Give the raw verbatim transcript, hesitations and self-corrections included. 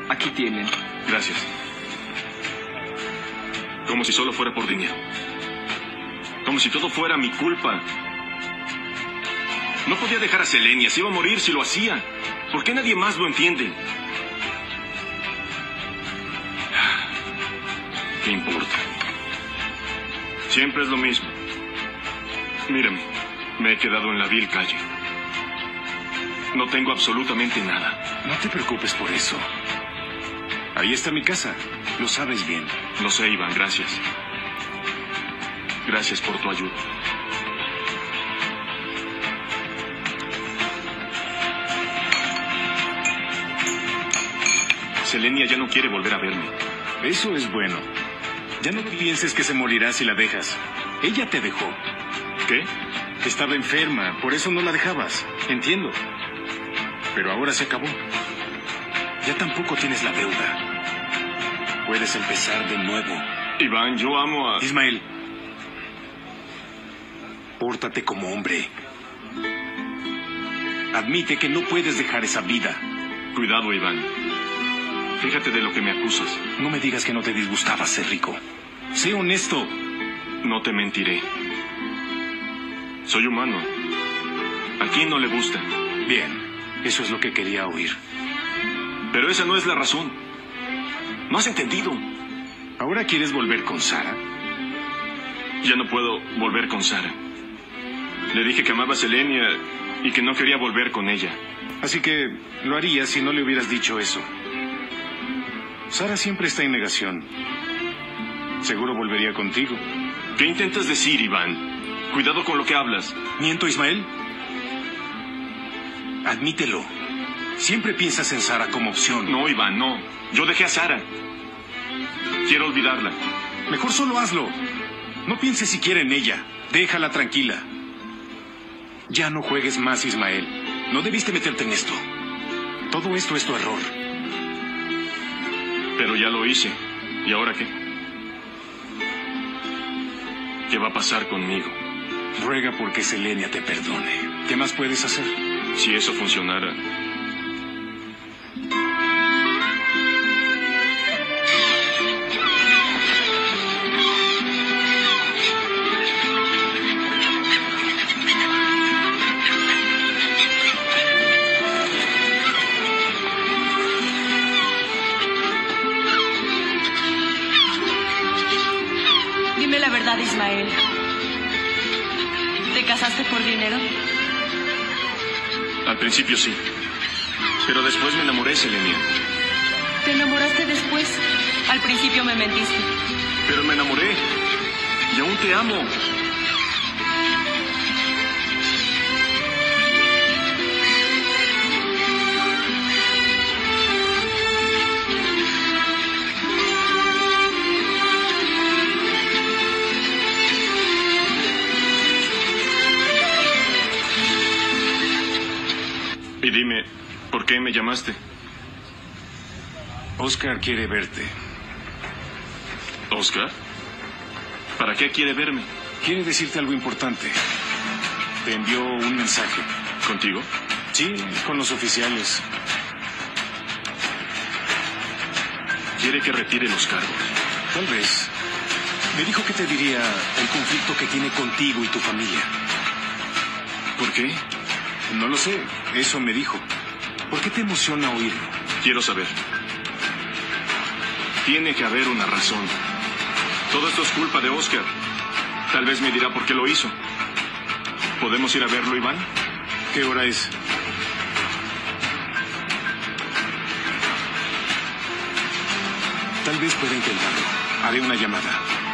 Aquí tienen. Gracias. Como si solo fuera por dinero. Como si todo fuera mi culpa. No podía dejar a Selenia, se iba a morir si lo hacía. ¿Por qué nadie más lo entiende? ¿Qué importa? Siempre es lo mismo. Mírame, me he quedado en la vil calle. No tengo absolutamente nada. No te preocupes por eso. Ahí está mi casa. Lo sabes bien. Lo sé, Iván, gracias. Gracias por tu ayuda. Selenia ya no quiere volver a verme. Eso es bueno. Ya no pienses que se morirá si la dejas. Ella te dejó. ¿Qué? Estaba enferma, por eso no la dejabas. Entiendo. Pero ahora se acabó. Ya tampoco tienes la deuda. Puedes empezar de nuevo. Iván, yo amo a... Ismael, pórtate como hombre. Admite que no puedes dejar esa vida. Cuidado, Iván. Fíjate de lo que me acusas. No me digas que no te disgustaba ser rico. Sé honesto. No te mentiré. Soy humano. ¿A quién no le gusta? Bien, eso es lo que quería oír. Pero esa no es la razón. ¿No has entendido? ¿Ahora quieres volver con Sara? Ya no puedo volver con Sara. Le dije que amaba a Selenia y que no quería volver con ella. Así que lo harías si no le hubieras dicho eso. Sara siempre está en negación. Seguro volvería contigo. ¿Qué intentas decir, Iván? Cuidado con lo que hablas. ¿Miento, Ismael? Admítelo. Siempre piensas en Sara como opción. No, Iván, no. Yo dejé a Sara. Quiero olvidarla. Mejor solo hazlo. No pienses siquiera en ella. Déjala tranquila. Ya no juegues más, Ismael. No debiste meterte en esto. Todo esto es tu error. Pero ya lo hice. ¿Y ahora qué? ¿Qué va a pasar conmigo? Ruega porque Selenia te perdone. ¿Qué más puedes hacer? Si eso funcionara... Dime la verdad, Ismael. ¿Te casaste por dinero? Al principio sí. Pero después me enamoré, Selenia. ¿Te enamoraste después? Al principio me mentiste. Pero me enamoré. Y aún te amo. Y dime, ¿por qué me llamaste? Oscar quiere verte. ¿Oscar? ¿Para qué quiere verme? Quiere decirte algo importante. Te envió un mensaje. ¿Contigo? Sí, con los oficiales. Quiere que retire los cargos. Tal vez. Me dijo que te diría el conflicto que tiene contigo y tu familia. ¿Por qué? No lo sé, eso me dijo. ¿Por qué te emociona oírlo? Quiero saber. Tiene que haber una razón. Todo esto es culpa de Oscar. Tal vez me dirá por qué lo hizo. ¿Podemos ir a verlo, Iván? ¿Qué hora es? Tal vez pueda intentarlo. Haré una llamada.